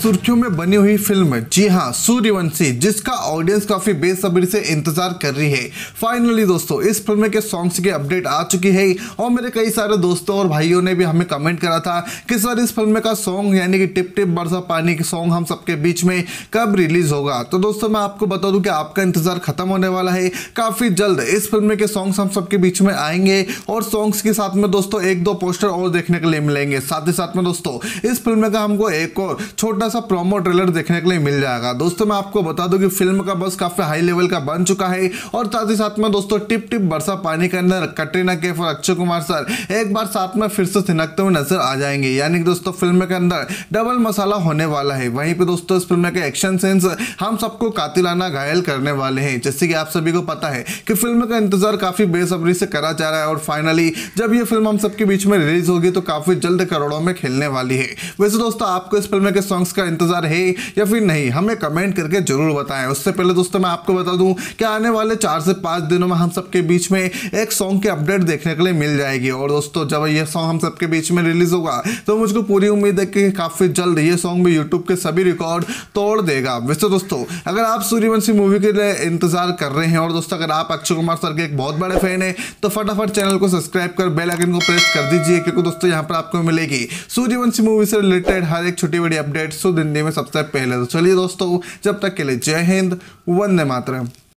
सुर्खियों में बनी हुई फिल्म, जी हाँ सूर्यवंशी, जिसका ऑडियंस काफी बेसब्री से इंतजार कर रही है। फाइनली दोस्तों इस फिल्म के सॉन्ग्स की अपडेट आ चुकी है और मेरे कई सारे दोस्तों और भाइयों ने भी हमें कमेंट करा था कि सर इस फिल्म का सॉन्ग यानी कि टिप टिप बरसा पानी के सॉन्ग हम सबके बीच में कब रिलीज होगा। तो दोस्तों मैं आपको बता दूं कि आपका इंतजार खत्म होने वाला है। काफी जल्द इस फिल्म के सॉन्ग्स हम सबके बीच में आएंगे और सॉन्ग्स के साथ में दोस्तों एक दो पोस्टर और देखने के लिए मिलेंगे। साथ ही साथ में दोस्तों इस फिल्म का हमको एक और छोटा सा प्रोमो ट्रेलर देखने के लिए मिल जाएगा। दोस्तों मैं आपको बता दूं कि फिल्म का बस काफी हाई लेवल का बन चुका है और साथ ही साथ में दोस्तों टिप टिप बरसा पानी के अंदर कटरीना कैफ और अक्षय कुमार सर एक बार साथ में फिर से थिनकते हुए नजर आ जाएंगे। यानी कि दोस्तों फिल्म के अंदर डबल मसाला होने वाला है। वहीं पे दोस्तों इस फिल्म के एक्शन सीन्स हम सबको कातिलाना घायल करने वाले हैं। जैसे कि आप सभी को पता है कि फिल्म का इंतजार काफी बेसब्री से करा जा रहा है और फाइनली जब ये फिल्म हम सबके बीच में रिलीज होगी तो काफी जल्द करोड़ों में खेलने वाली है। वैसे दोस्तों आपको इस फिल्म के सॉन्ग्स का इंतजार है या फिर नहीं, हमें कमेंट करके जरूर बताएं। उससे पहले दोस्तों मैं आपको बता दूं कि आने वाले 4 से 5 दिनों में हम सबके बीच में एक सॉन्ग की अपडेट देखने के लिए मिल जाएगी और दोस्तों जब ये सॉन्ग हम सबके बीच में रिलीज होगा तो मुझको पूरी उम्मीद है कि काफी जल्द ये सॉन्ग भी यूट्यूब के सभी रिकॉर्ड तोड़ देगा। वैसे दोस्तों अगर आप सूर्यवंशी मूवी के लिए इंतजार कर रहे हैं और दोस्तों अगर आप अक्षय कुमार सर के एक बहुत बड़े फैन है तो फटाफट चैनल को सब्सक्राइब कर बेल आइकन को प्रेस कर दीजिए, क्योंकि दोस्तों यहाँ पर आपको मिलेगी सूर्यवंशी मूवी से रिलेटेड हर एक छोटी बड़ी अपडेट शुद्ध हिंदी में सबसे पहले। तो चलिए दोस्तों जब तक के लिए जय हिंद, वंदे मातरम।